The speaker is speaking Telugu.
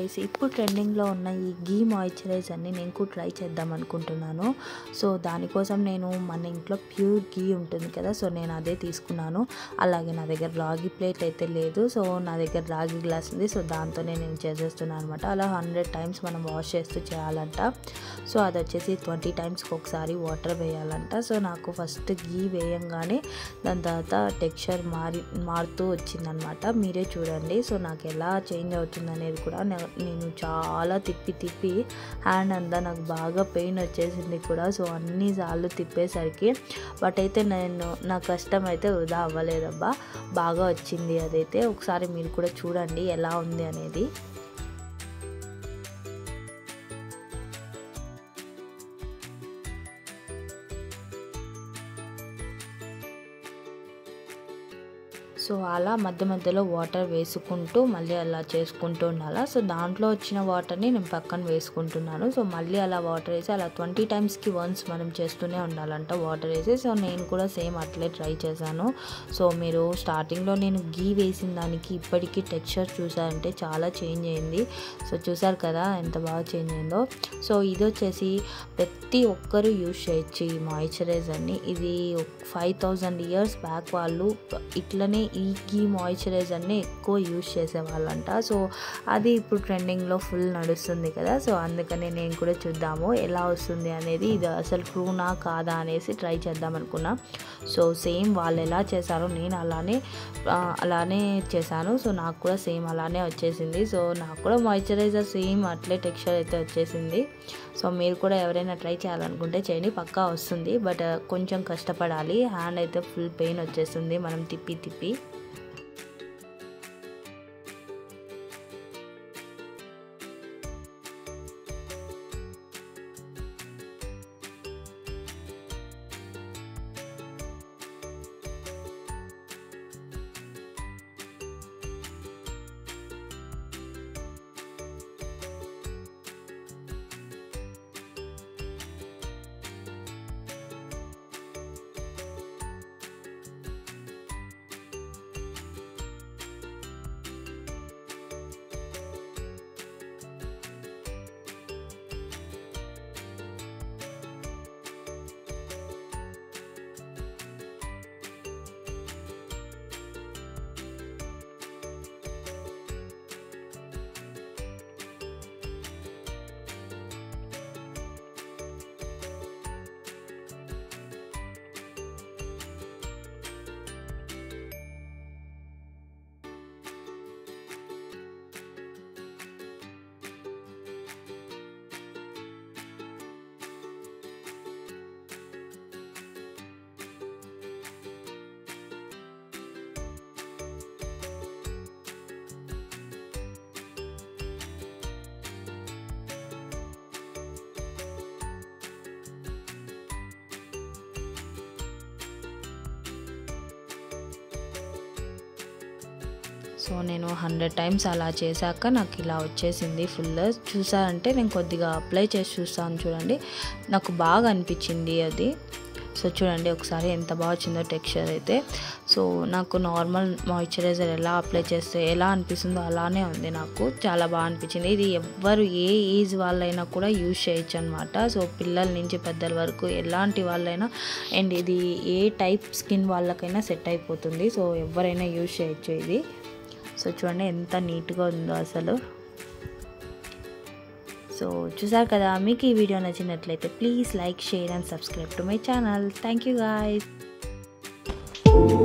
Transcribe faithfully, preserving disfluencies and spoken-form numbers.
గాయ్స్, ఇప్పుడు ట్రెండింగ్లో ఉన్న ఈ గీ మాయిశ్చరైజర్ని నేను కూడా ట్రై చేద్దాం అనుకుంటున్నాను. సో దానికోసం నేను మన ఇంట్లో ప్యూర్ గీ ఉంటుంది కదా, సో నేను అదే తీసుకున్నాను. అలాగే నా దగ్గర రాగి ప్లేట్ అయితే లేదు, సో నా దగ్గర రాగి గ్లాస్ ఉంది. సో దాంతోనే నేను చేసేస్తున్నాను అనమాట. అలా హండ్రెడ్ టైమ్స్ మనం వాష్ చేస్తూ చేయాలంట. సో అది వచ్చేసి ట్వంటీ టైమ్స్కి ఒకసారి వాటర్ వేయాలంట. సో నాకు ఫస్ట్ గీ వేయంగానే దాని తర్వాత టెక్స్చర్ మారి మారుతూ వచ్చిందనమాట. మీరే చూడండి. సో నాకు ఎలా చేంజ్ అవుతుంది అనేది కూడా నేను చాలా తిప్పి తిప్పి హ్యాండ్ అంతా నాకు బాగా పెయిన్ వచ్చేసింది కూడా. సో అన్నిసార్లు తిప్పేసరికి బట్ అయితే నేను నా కష్టం అయితే వృధా అవ్వలేదబ్బా, బాగా వచ్చింది అదైతే. ఒకసారి మీరు కూడా చూడండి ఎలా ఉంది అనేది. సో అలా మధ్య మధ్యలో వాటర్ వేసుకుంటూ మళ్ళీ అలా చేసుకుంటూ ఉండాలి. సో దాంట్లో వచ్చిన వాటర్ని నేను పక్కన వేసుకుంటున్నాను. సో మళ్ళీ అలా వాటర్ వేసి అలా ట్వంటీ టైమ్స్కి వన్స్ మనం చేస్తూనే ఉండాలంట వాటర్ వేసి. సో నేను కూడా సేమ్ అట్లే ట్రై చేశాను. సో మీరు స్టార్టింగ్లో నేను గీ వేసిన దానికి ఇప్పటికీ టెక్స్చర్ చూసారంటే చాలా చేంజ్ అయింది. సో చూసారు కదా ఎంత బాగా చేంజ్ అయిందో. సో ఇది వచ్చేసి ప్రతి ఒక్కరూ యూజ్ చేయొచ్చు ఈ మాయిశ్చరైజర్ని. ఇది ఫైవ్ థౌజండ్ ఇయర్స్ బ్యాక్ వాళ్ళు ఇట్లనే ఈ గీ మాయిశ్చరైజర్ని ఎక్కువ యూజ్ చేసేవాళ్ళంట. సో అది ఇప్పుడు ట్రెండింగ్లో ఫుల్ నడుస్తుంది కదా. సో అందుకని నేను కూడా చూద్దాము ఎలా వస్తుంది అనేది. ఇది అసలు ట్రూనా కాదా అనేసి ట్రై చేద్దాం అనుకున్నా. సో సేమ్ వాళ్ళు ఎలా చేశారో నేను అలానే అలానే చేశాను. సో నాకు కూడా సేమ్ అలానే వచ్చేసింది. సో నాకు కూడా మాయిశ్చరైజర్ సేమ్ అట్లే టెక్స్చర్ అయితే వచ్చేసింది. సో మీరు కూడా ఎవరైనా ట్రై చేయాలనుకుంటే చేయండి, పక్కా వస్తుంది. బట్ కొంచెం కష్టపడాలి, హ్యాండ్ అయితే ఫుల్ పెయిన్ వచ్చేస్తుంది మనం తిప్పి తిప్పి. సో నేను హండ్రెడ్ టైమ్స్ అలా చేశాక నాకు ఇలా వచ్చేసింది ఫుల్. చూసారంటే నేను కొద్దిగా అప్లై చేసి చూస్తాను చూడండి, నాకు బాగా అనిపించింది అది. సో చూడండి ఒకసారి ఎంత బాగా వచ్చిందో టెక్స్చర్ అయితే. సో నాకు నార్మల్ మాయిశ్చరైజర్ ఎలా అప్లై చేస్తే ఎలా అనిపిస్తుందో అలానే ఉంది, నాకు చాలా బాగా అనిపించింది. ఇది ఎవ్వరు ఏ ఏజ్ వాళ్ళైనా కూడా యూజ్ చేయొచ్చు అనమాట. సో పిల్లల నుంచి పెద్దల వరకు ఎలాంటి వాళ్ళైనా, అండ్ ఇది ఏ టైప్ స్కిన్ వాళ్ళకైనా సెట్ అయిపోతుంది. సో ఎవరైనా యూజ్ చేయొచ్చు ఇది. సో చూడండి ఎంత నీట్గా ఉందో అసలు. సో చూసారు కదా, మీకు ఈ వీడియో నచ్చినట్లయితే please like, share and subscribe to my channel. Thank you guys.